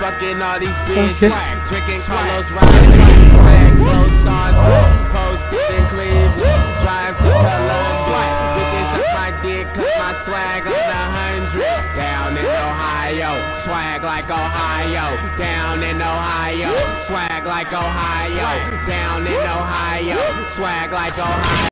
fucking all these bitches, drinking Carlos Ryan, swag so saucy, posted in Cleveland, drive to Columbus, bitches suck my dick, cut my swag on 100, down in Ohio, swag like Ohio, down in Ohio, swag like Ohio, down in Ohio, swag like Ohio.